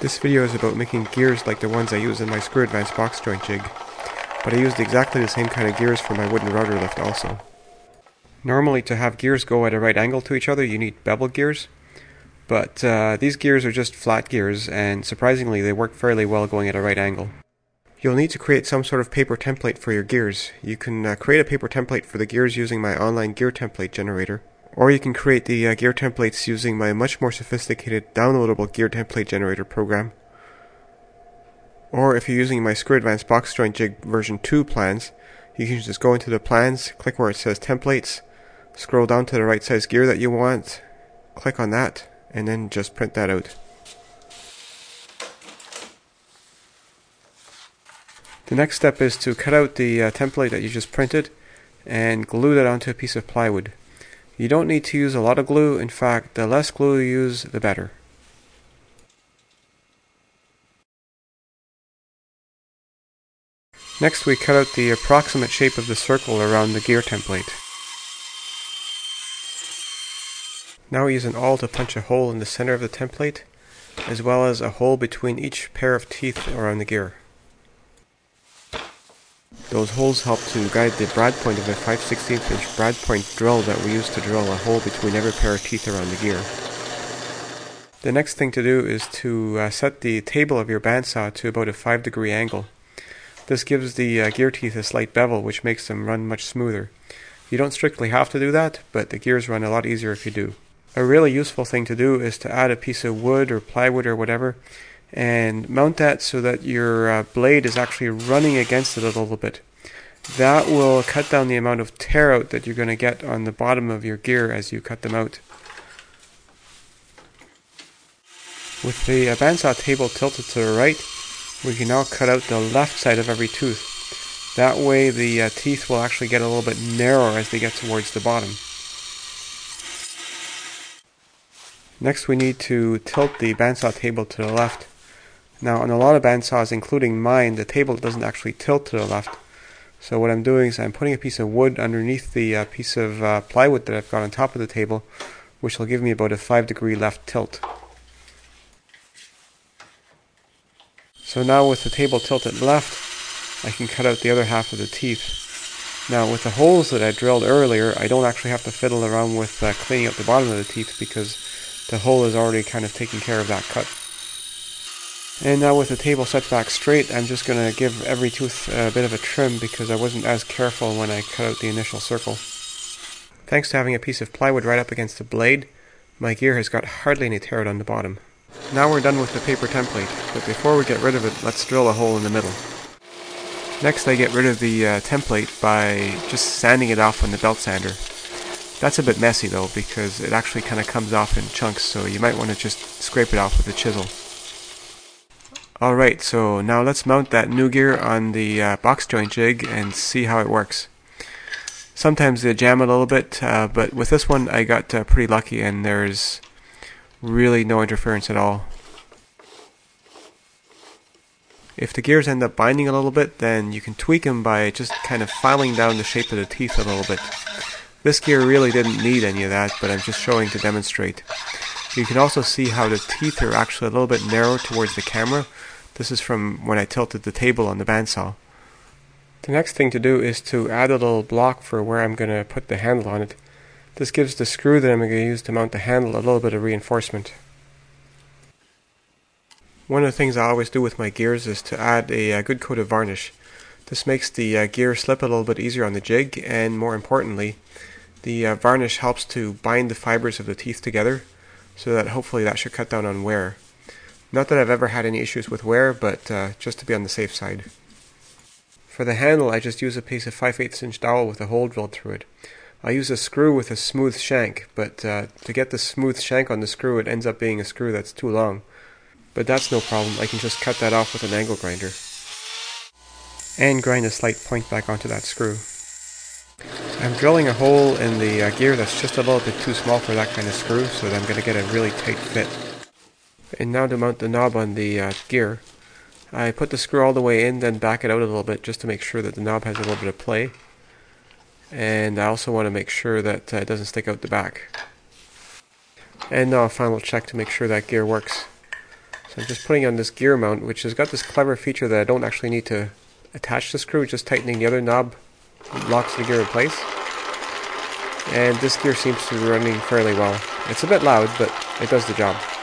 This video is about making gears like the ones I use in my Screw Advance box joint jig, but I used exactly the same kind of gears for my wooden router lift also. Normally to have gears go at a right angle to each other you need bevel gears, but these gears are just flat gears and surprisingly they work fairly well going at a right angle. You'll need to create some sort of paper template for your gears. You can create a paper template for the gears using my online gear template generator. Or you can create the gear templates using my much more sophisticated downloadable gear template generator program. Or if you're using my Screw Advance box joint jig version 2 plans, you can just go into the plans, click where it says templates, scroll down to the right size gear that you want, click on that, and then just print that out. The next step is to cut out the template that you just printed and glue that onto a piece of plywood. You don't need to use a lot of glue. In fact, the less glue you use, the better. Next, we cut out the approximate shape of the circle around the gear template. Now we use an awl to punch a hole in the center of the template, as well as a hole between each pair of teeth around the gear. Those holes help to guide the brad point of a 5/16 inch brad point drill that we use to drill a hole between every pair of teeth around the gear. The next thing to do is to set the table of your bandsaw to about a 5-degree angle. This gives the gear teeth a slight bevel, which makes them run much smoother. You don't strictly have to do that, but the gears run a lot easier if you do. A really useful thing to do is to add a piece of wood or plywood or whatever and mount that so that your blade is actually running against it a little bit. That will cut down the amount of tear out that you're going to get on the bottom of your gear as you cut them out. With the bandsaw table tilted to the right, we can now cut out the left side of every tooth. That way the teeth will actually get a little bit narrower as they get towards the bottom. Next we need to tilt the bandsaw table to the left. Now on a lot of bandsaws, including mine, the table doesn't actually tilt to the left. So what I'm doing is I'm putting a piece of wood underneath the piece of plywood that I've got on top of the table, which will give me about a 5-degree left tilt. So now with the table tilted left, I can cut out the other half of the teeth. Now with the holes that I drilled earlier, I don't actually have to fiddle around with cleaning up the bottom of the teeth because the hole is already kind of taking care of that cut. And now with the table set back straight, I'm just going to give every tooth a bit of a trim because I wasn't as careful when I cut out the initial circle. Thanks to having a piece of plywood right up against the blade, my gear has got hardly any tear out on the bottom. Now we're done with the paper template, but before we get rid of it, let's drill a hole in the middle. Next I get rid of the template by just sanding it off on the belt sander. That's a bit messy though because it actually kind of comes off in chunks, so you might want to just scrape it off with a chisel. Alright, so now let's mount that new gear on the box joint jig and see how it works. Sometimes they jam a little bit, but with this one I got pretty lucky and there's really no interference at all. If the gears end up binding a little bit, then you can tweak them by just kind of filing down the shape of the teeth a little bit. This gear really didn't need any of that, but I'm just showing to demonstrate. You can also see how the teeth are actually a little bit narrow towards the camera. This is from when I tilted the table on the bandsaw. The next thing to do is to add a little block for where I'm going to put the handle on it. This gives the screw that I'm going to use to mount the handle a little bit of reinforcement. One of the things I always do with my gears is to add a good coat of varnish. This makes the gear slip a little bit easier on the jig, and more importantly, the varnish helps to bind the fibers of the teeth together, so that hopefully that should cut down on wear. Not that I've ever had any issues with wear, but just to be on the safe side. For the handle, I just use a piece of 5/8 inch dowel with a hole drilled through it. I use a screw with a smooth shank, but to get the smooth shank on the screw, it ends up being a screw that's too long. But that's no problem, I can just cut that off with an angle grinder. And grind a slight point back onto that screw. I'm drilling a hole in the gear that's just a little bit too small for that kind of screw, so that I'm going to get a really tight fit. And now to mount the knob on the gear, I put the screw all the way in, then back it out a little bit just to make sure that the knob has a little bit of play. And I also want to make sure that it doesn't stick out the back. And now a final check to make sure that gear works. So I'm just putting on this gear mount, which has got this clever feature that I don't actually need to attach the screw, just tightening the other knob locks the gear in place. And this gear seems to be running fairly well. It's a bit loud, but it does the job.